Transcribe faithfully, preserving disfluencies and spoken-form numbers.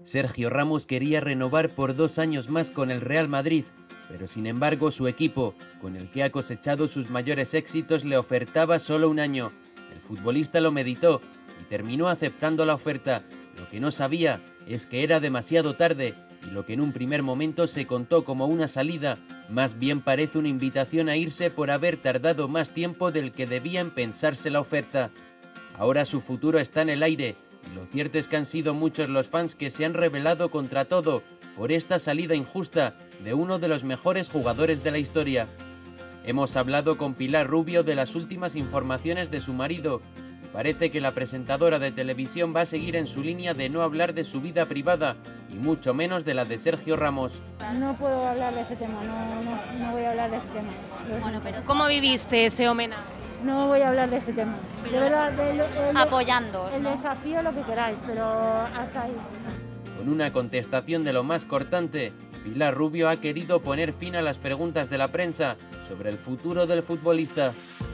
Sergio Ramos quería renovar por dos años más con el Real Madrid, pero sin embargo su equipo, con el que ha cosechado sus mayores éxitos, le ofertaba solo un año. El futbolista lo meditó y terminó aceptando la oferta. Lo que no sabía es que era demasiado tarde y lo que en un primer momento se contó como una salida, más bien parece una invitación a irse por haber tardado más tiempo del que debía en pensarse la oferta. Ahora su futuro está en el aire y lo cierto es que han sido muchos los fans que se han rebelado contra todo por esta salida injusta de uno de los mejores jugadores de la historia. Hemos hablado con Pilar Rubio de las últimas informaciones de su marido y parece que la presentadora de televisión va a seguir en su línea de no hablar de su vida privada y mucho menos de la de Sergio Ramos. No puedo hablar de ese tema, no, no, no voy a hablar de ese tema. Bueno, pero ¿cómo viviste ese homenaje? No voy a hablar de ese tema. De verdad, de, de, de, apoyando. El ¿no? desafío, lo que queráis, pero hasta ahí. Con una contestación de lo más cortante, Pilar Rubio ha querido poner fin a las preguntas de la prensa sobre el futuro del futbolista.